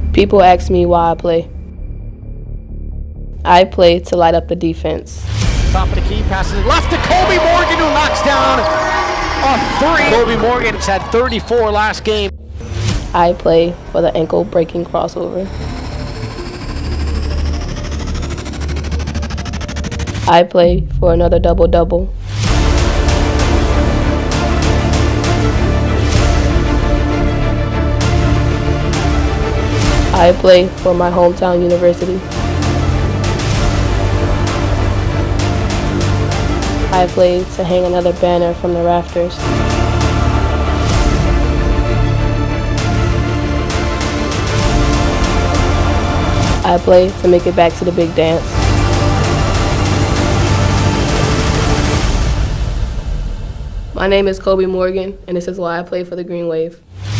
People ask me why I play. I play to light up the defense. Top of the key, passes left to Kolby Morgan, who knocks down a three. Kolby Morgan's had 34 last game. I play for the ankle-breaking crossover. I play for another double-double. I play for my hometown university. I play to hang another banner from the rafters. I play to make it back to the big dance. My name is Kolby Morgan, and this is why I play for the Green Wave.